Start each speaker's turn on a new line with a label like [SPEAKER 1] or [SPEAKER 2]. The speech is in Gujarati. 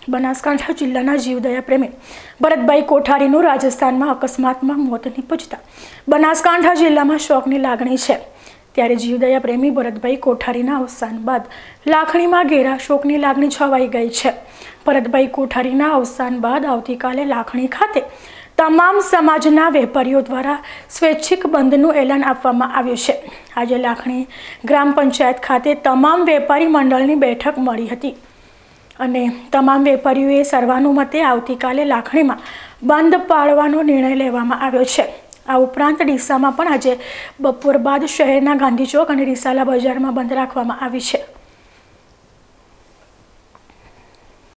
[SPEAKER 1] બનાસકાંઠા જિલ્લાના જીવદયા પ્રેમી ભરતભાઈ કોઠારીનું રાજસ્થાનમાં અકસ્માતમાં મોત નીપજતા બનાસકાંઠા જિલ્લામાં શોકની લાગણી છે। ત્યારે જીવદયા પ્રેમી ભરતભાઈ કોઠારીના અવસાન બાદ લાખણીમાં ઘેરા શોકની લાગણી છવાઈ ગઈ છે। ભરતભાઈ કોઠારીના અવસાન બાદ આવતીકાલે લાખણી ખાતે તમામ સમાજના વેપારીઓ દ્વારા સ્વૈચ્છિક બંધનું એલાન આપવામાં આવ્યું છે। આજે લાખણી ગ્રામ પંચાયત ખાતે તમામ વેપારી મંડળની બેઠક મળી હતી અને તમામ વેપારીઓએ સર્વાનુમતે આવતીકાલે લાખણીમાં બંધ પાળવાનો નિર્ણય લેવામાં આવ્યો છે। આ ઉપરાંત ડીસામાં પણ આજે બપોર બાદ શહેરના ગાંધી ચોક અને રિસાલા બજારમાં બંધ રાખવામાં આવી છે।